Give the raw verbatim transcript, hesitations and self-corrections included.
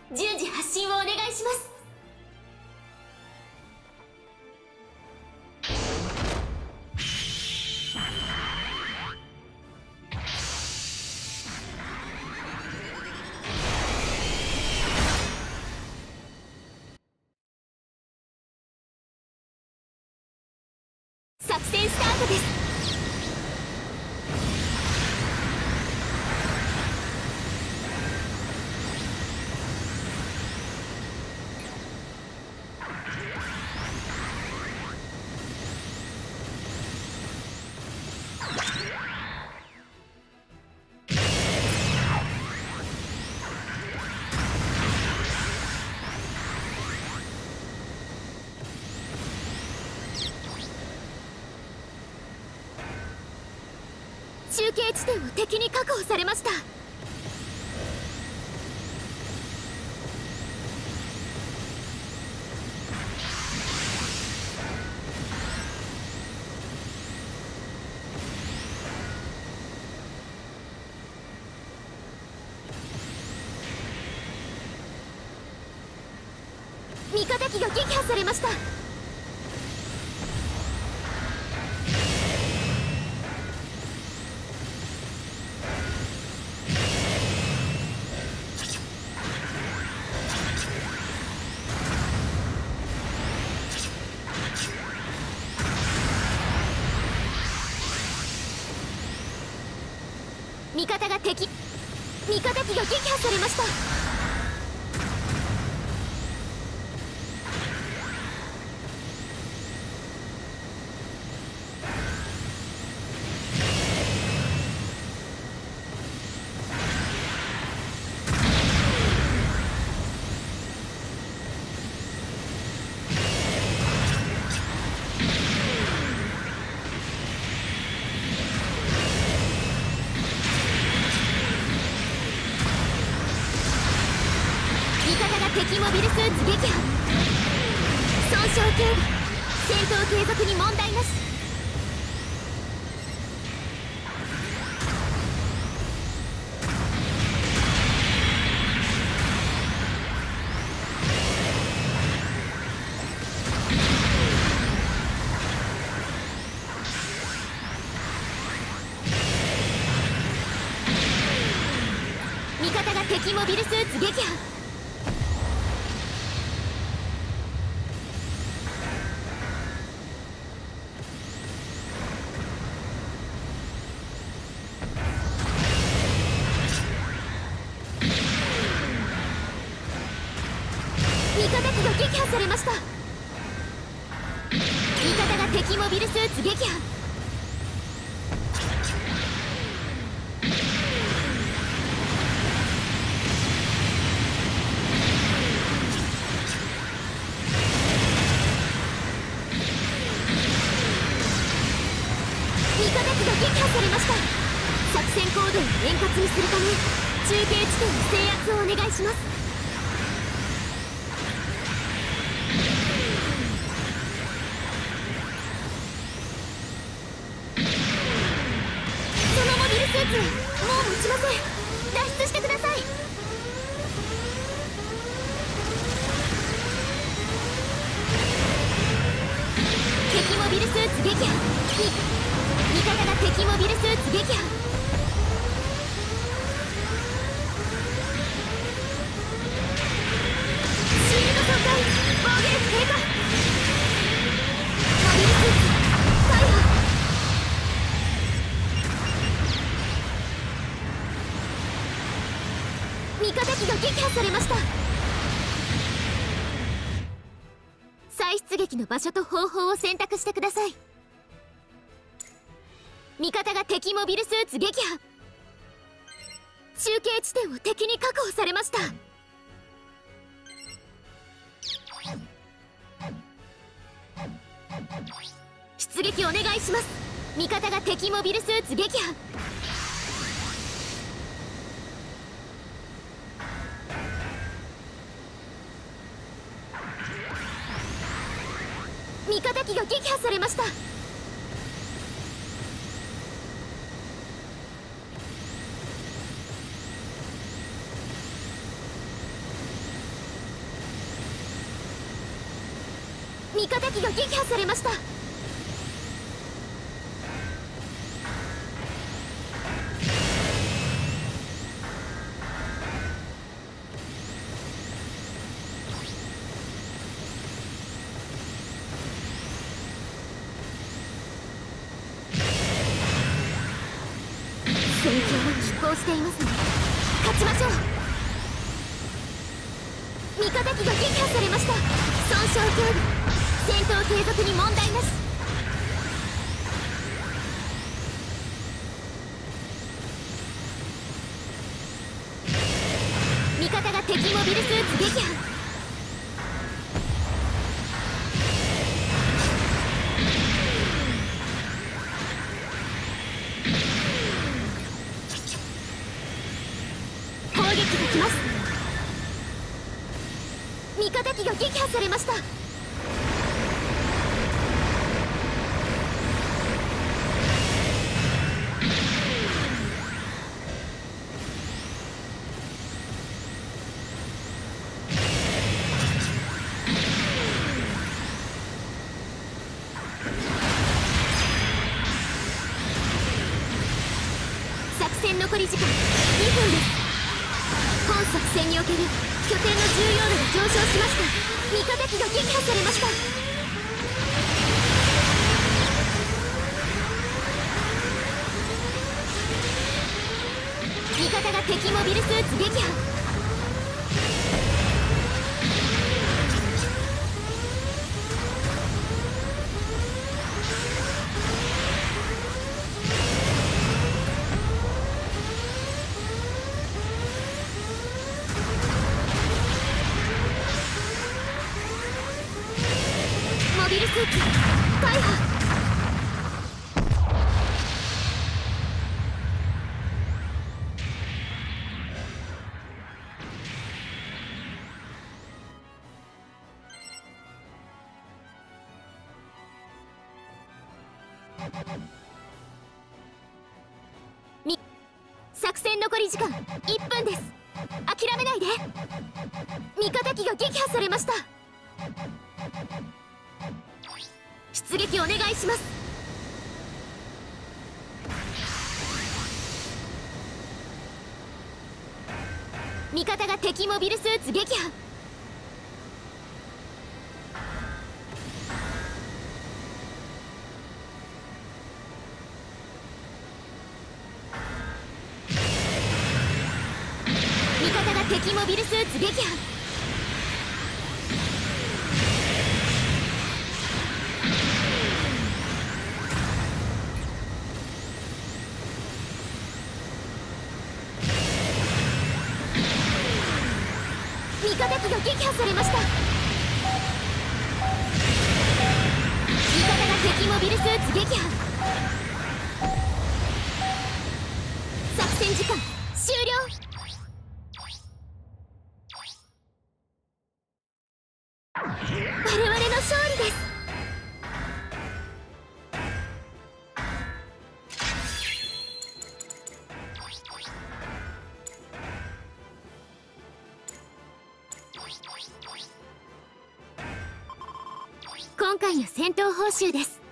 順次発進をお願いします。作戦スタートです。中継地点を敵に確保されました。味方機が撃破されました。味方が敵味方機が撃破されました。敵モビルスーツ撃破。損傷軽微。戦闘継続に問題なし。味方が敵モビルスーツ撃破。味方機が撃破されました。味方が敵モビルスーツ撃破。味方機が撃破されました。作戦行動を円滑にするため中継地点の制圧をお願いします。スーツもう持ちません。脱出してください。敵モビルスーツ撃破。味方が敵モビルスーツ撃破。シールド損壊。防御力低下。モビルスーツ逮捕。味方機が撃破されました。再出撃の場所と方法を選択してください。味方が敵モビルスーツ撃破。中継地点を敵に確保されました。出撃お願いします。味方が敵モビルスーツ撃破。味方機が撃破されました。 味方機が撃破されました。戦況は拮抗していますね。勝ちましょう。味方機が撃破されました。損傷警備、戦闘継続に問題なし。味方が敵モビルスーツ撃破。攻撃が来ます。味方機が撃破されました。作戦残り時間にふんです。本作戦における拠点の重要度が上昇しました。味方機が撃破されました。味方が敵モビルスーツ撃破。モビルスーツ大破。み作戦残り時間いっぷんです。諦めないで。味方機が撃破されました。出撃お願いします。味方が敵モビルスーツ撃破。味方が敵モビルスーツ撃破。味方機が撃破されました。味方が敵モビルスーツ撃破。作戦時間終了。我々の勝利です。今回の戦闘報酬です。